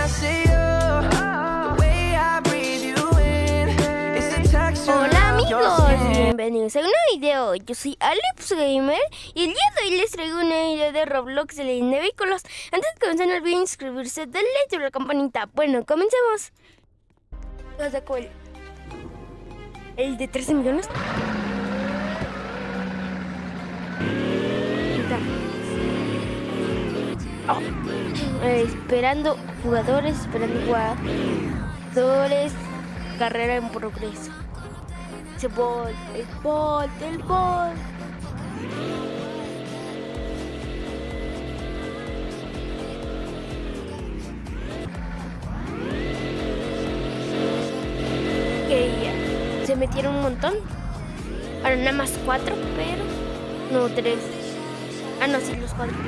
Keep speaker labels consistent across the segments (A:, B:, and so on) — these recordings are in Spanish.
A: Hola amigos, bienvenidos a un nuevo video. Yo soy Alex Gamer y el día de hoy les traigo una video de Roblox de Legend de Vehículos. Antes de comenzar no olviden inscribirse, darle like a la campanita. Bueno, comencemos. Lo sacó el de 13 millones. Esperando jugadores, carrera en progreso. El bot. Que ya se metieron un montón. Ahora nada más 4, pero no 3. Ah, no, sí, los 4.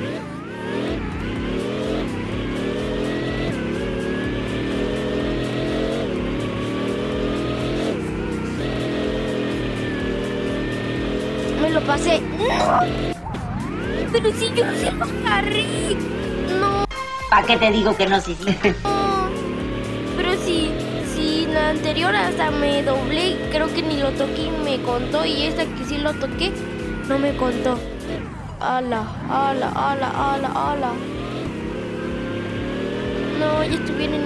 A: Me lo pasé. ¡No! Pero si yo se lo agarré. No.
B: ¿Para qué te digo que no, sí?
A: No. Pero si la anterior hasta me doblé, creo que ni lo toqué y me contó. Y esta que sí lo toqué, no me contó. Ala. No, ya estuvieron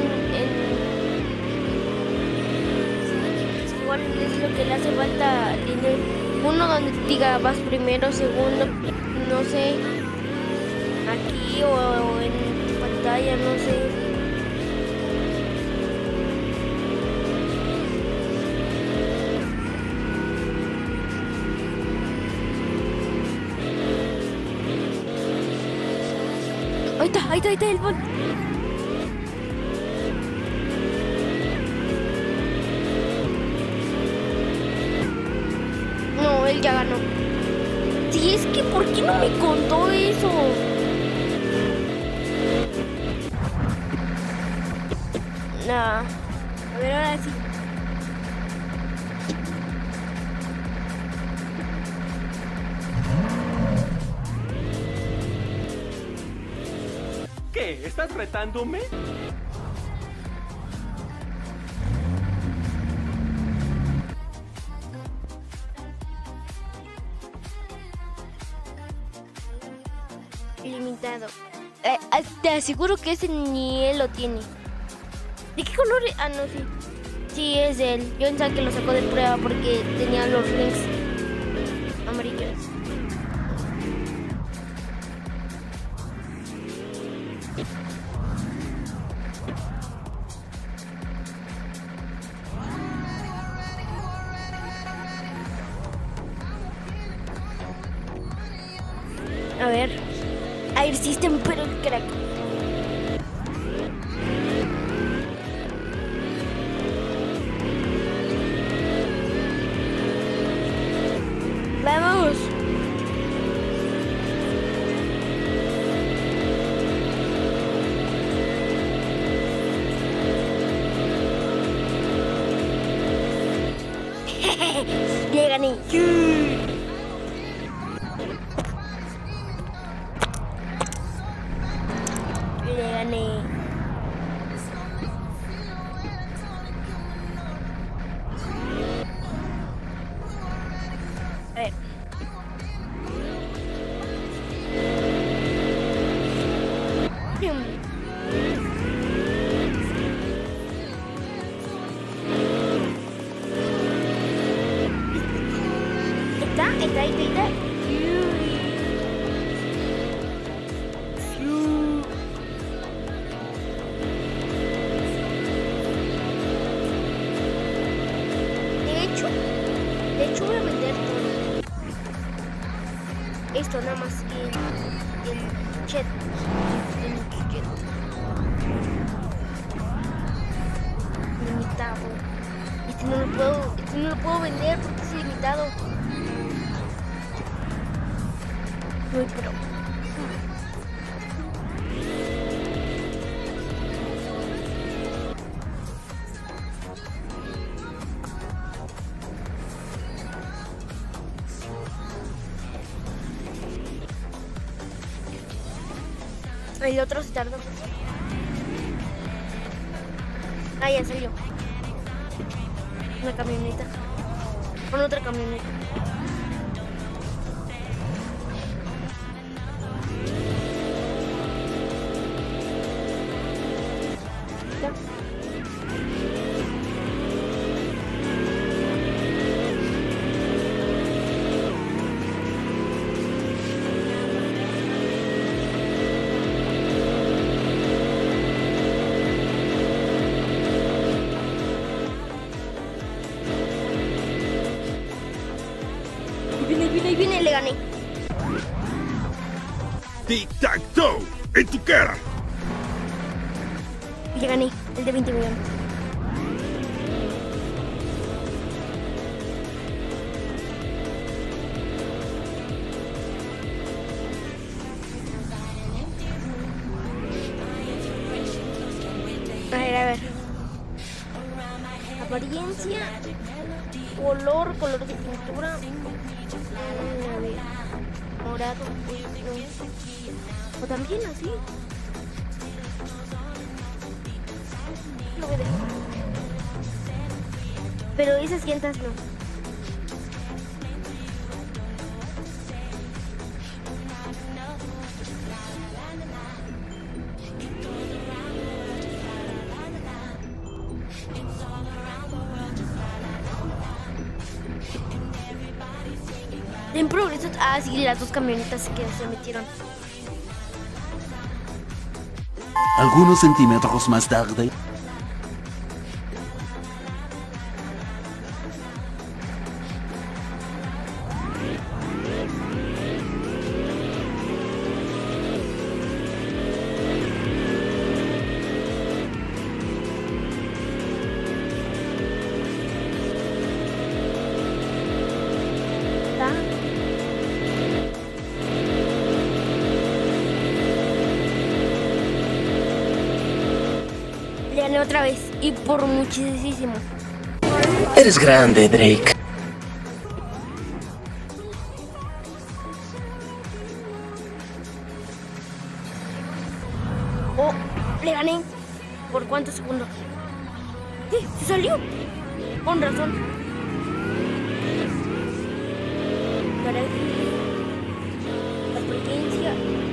A: igual es lo que le hace falta dinero. Uno donde diga vas primero, segundo, no sé, aquí o en pantalla, no sé. Ahí está el bot. No, él ya ganó. Si es que, ¿por qué no me contó eso? Nah. A ver, ahora sí.
C: ¿Qué? ¿Estás retándome?
A: Limitado. Te aseguro que ese ni él lo tiene. ¿De qué color? Ah, no, sí. Sí, es de él. Yo pensaba que lo sacó de prueba porque tenía los rings amarillos. A ver, Air System, pero el crack. Vamos. Ya gané. A ver. Está. De hecho voy a vender todo. Esto nada más el chat. Limitado. Este no lo puedo vender porque es limitado. Muy pro. El otro se tardó. Ah, ya salió. Una camioneta. Con otra camioneta. Ya. Ahí viene, le gané.
C: Tic-tac-toe, en tu cara.
A: Le gané, el de 20 millones. A ver. Apariencia. Color de pintura. A ver. Morado. O también así. Lo voy a dejar. Pero esas llantas no. En progreso. Ah, sí, las dos camionetas que se metieron.
D: Algunos centímetros más tarde.
A: Le gané otra vez y por muchísimo.
D: Eres grande, Drake.
A: Oh, le gané. ¿Por cuántos segundos? Sí, se salió. Con razón. Para la potencia.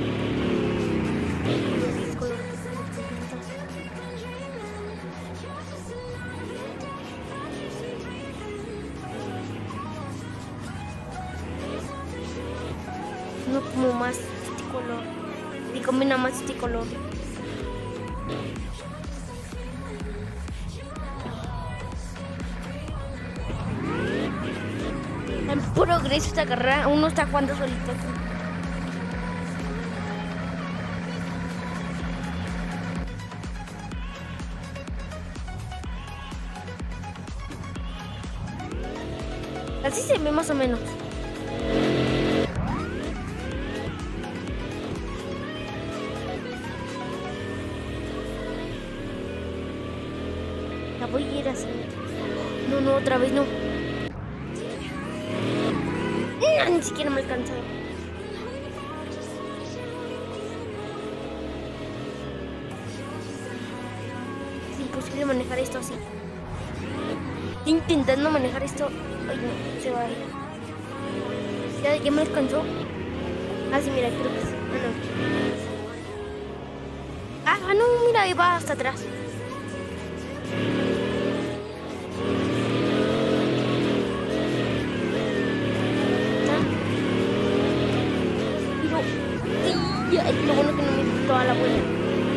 A: No como más este color. Y combina más este color. En progreso esta carrera, uno está jugando solito. Así se ve más o menos. La voy a ir así. No, otra vez no. No, ni siquiera me he alcanzado. Es imposible manejar esto así. Estoy intentando manejar esto. Ay, no, se va a ir. ¿Ya me alcanzó? Ah, sí, mira, creo que sí. Ah, no, mira, ahí va hasta atrás. Lo bueno que no me hizo toda la vuelta.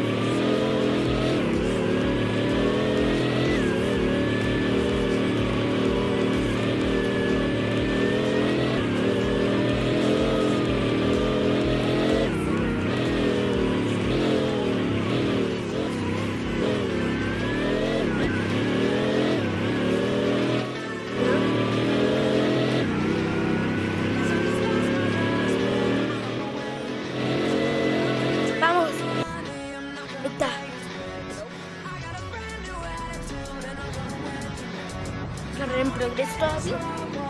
A: Carrera en progreso todavía.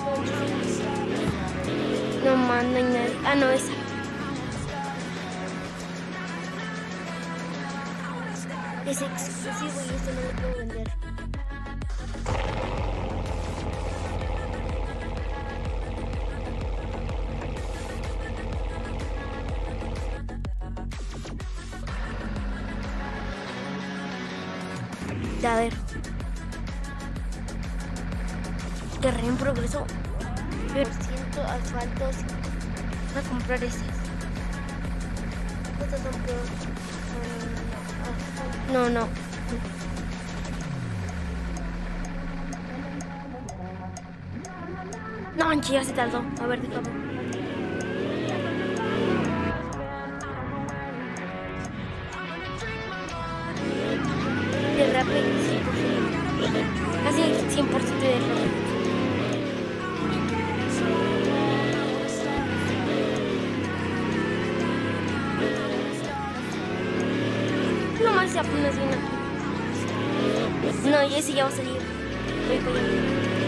A: No más, no hay nadie. Ah, no, esa. Es exclusivo y esto no lo puedo vender. A ver. Carrera en progreso. 100% asfaltos. Voy a comprar esas. Estas son peor. No. No, manche, ya se tardó. A ver, déjame. Derrape 100%. Casi 100% de derrape. No más se apenas vino. No, Jessy ya va a salir. Voy para allá.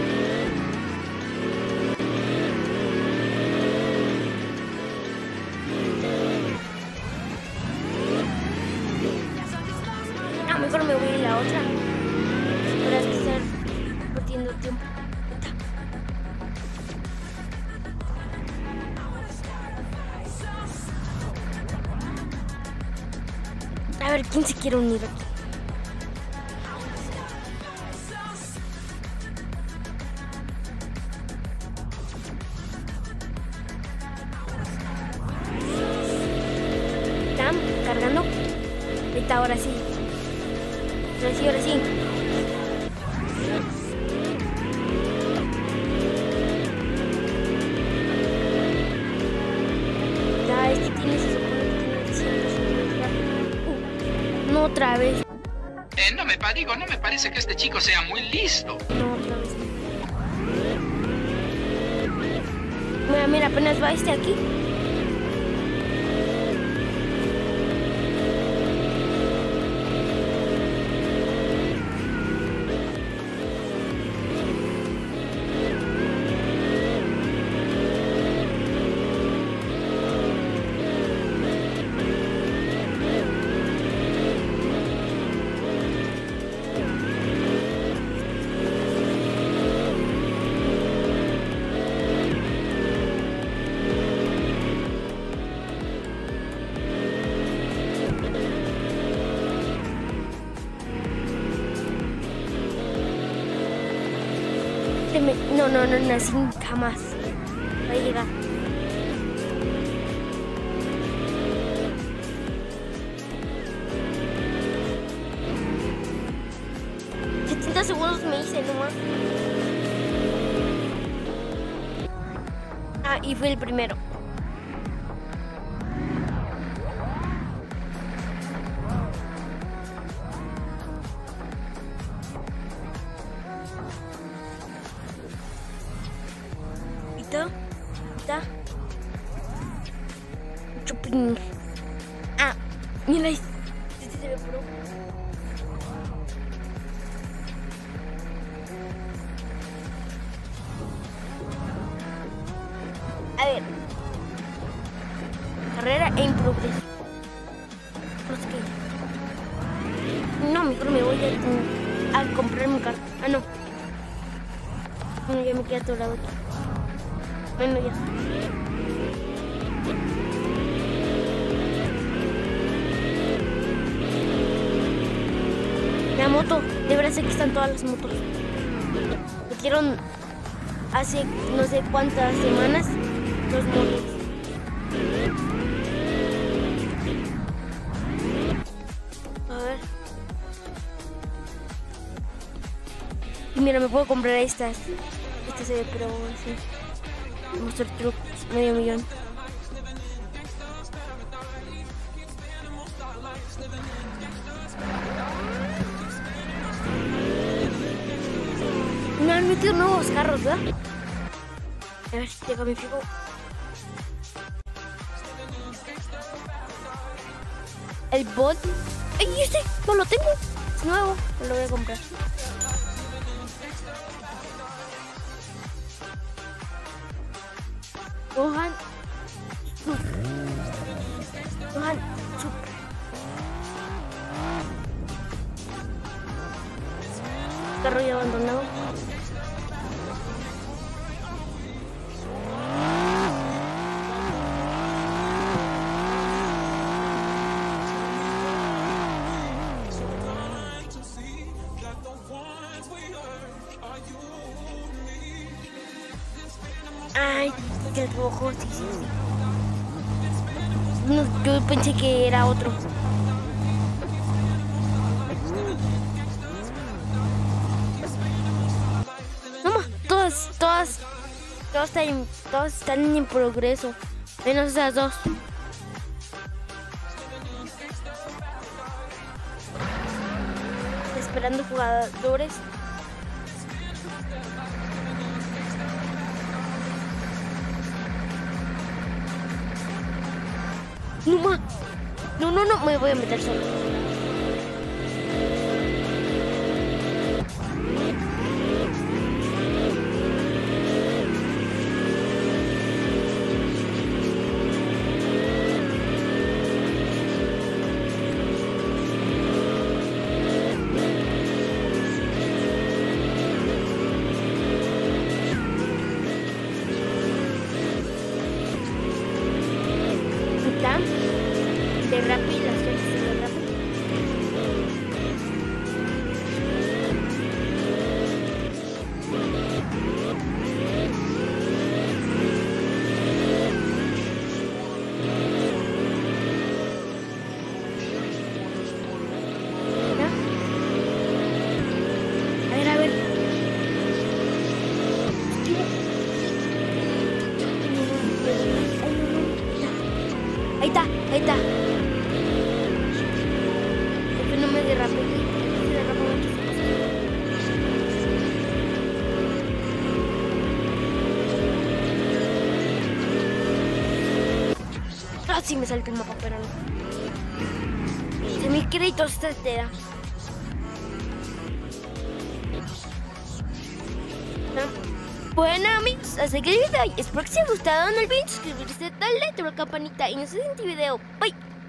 A: Mejor me voy a la otra para estar perdiendo tiempo. A ver, ¿quién se quiere unir aquí? ¿Están cargando? Ahorita, ahora sí. Ahora sí. Ya, este tiene se supone que tiene 100%. No otra vez.
E: No me parece que este chico sea muy listo.
A: No, otra vez no. Mira, apenas va este aquí. No, así jamás va a llegar. Segundos me hice nomás. Y fue el primero. Chupín. Mira, este se ve pro. A ver. Carrera en progreso. No, mejor me voy a comprar mi carta. No. Bueno, ya me quedé atorado aquí. Bueno, ya. La moto, de verdad sé que están todas las motos. Metieron hace no sé cuántas semanas los motos. A ver. Y mira, me puedo comprar estas. Esta se ve pero así. Monster Truck, medio millón. No han metido nuevos carros, ¿verdad? A ver si déjame fijo. El bot. ¡Ay, este! No lo tengo. Es nuevo. Me lo voy a comprar. Gohan. Carro ya abandonado. Ay, qué rojo, sí, sí, sí. No, yo pensé que era otro. No más, todas están en progreso. Menos esas dos. Esperando jugadores. No más. No, me voy a meter solo. De rápido, las cosas de rápido. ¿Ya? A ver. Ahí está. Porque no me derrape. Se derrapa muchísimas cosas. Ah, sí me salta el mapa, pero no. Si mis créditos te da. Bueno amigos, hasta que el video. Espero que os haya gustado. No olviden suscribirse, darle a la campanita y no se den video. Bye.